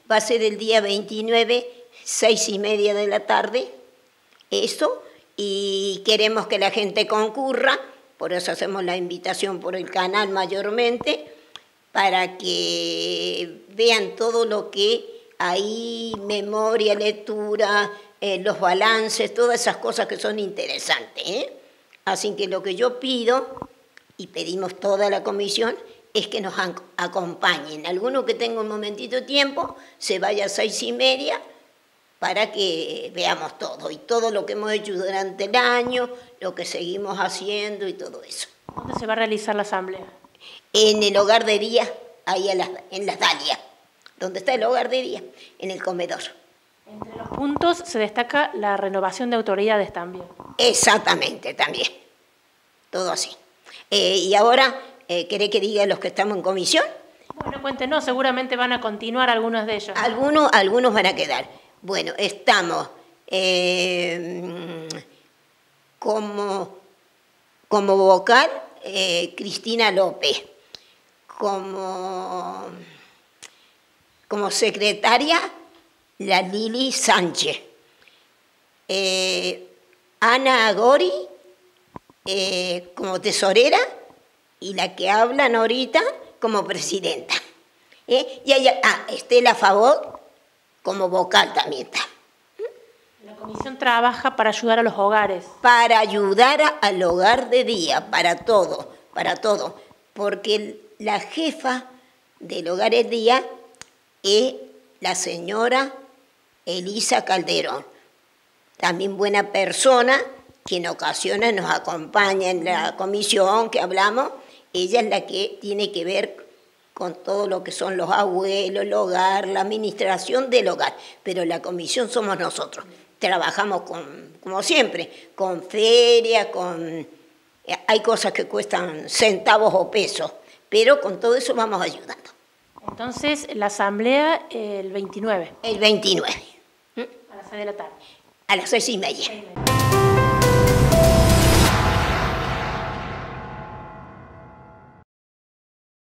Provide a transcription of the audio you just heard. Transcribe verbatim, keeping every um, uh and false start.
Va a ser el día veintinueve, seis y media de la tarde, eso, y queremos que la gente concurra, por eso hacemos la invitación por el canal mayormente, para que vean todo lo que hay, memoria, lectura, eh, los balances, todas esas cosas que son interesantes, ¿eh? Así que lo que yo pido, y pedimos toda la comisión, es que nos acompañen. Alguno que tenga un momentito de tiempo, se vaya a seis y media para que veamos todo, y todo lo que hemos hecho durante el año, lo que seguimos haciendo y todo eso. ¿Dónde se va a realizar la asamblea? En el hogar de día, ahí en las, en las Dalias, donde está el hogar de día, en el comedor. Entre los puntos se destaca la renovación de autoridades también. Exactamente, también. Todo así. Eh, y ahora, eh, ¿querés que diga los que estamos en comisión? Bueno, cuéntenos, seguramente van a continuar algunos de ellos. Algunos, algunos van a quedar. Bueno, estamos eh, como, como vocal eh, Cristina López, como, como secretaria la Lili Sánchez, eh, Ana Agori eh, como tesorera y la que hablan ahorita como presidenta. ¿Eh? Y ella, ah, Estela Favor como vocal también está. La comisión trabaja para ayudar a los hogares. Para ayudar a, al hogar de día, para todo, para todo. Porque la jefa del hogar de día es la señora Elisa Calderón. También buena persona, que en ocasiones nos acompaña en la comisión que hablamos. Ella es la que tiene que ver con todo lo que son los abuelos, el hogar, la administración del hogar. Pero la comisión somos nosotros. Trabajamos con, como siempre, con feria, con... Hay cosas que cuestan centavos o pesos, pero con todo eso vamos ayudando. Entonces, la asamblea el veintinueve. El veintinueve. A las seis de la tarde. A las seis y media.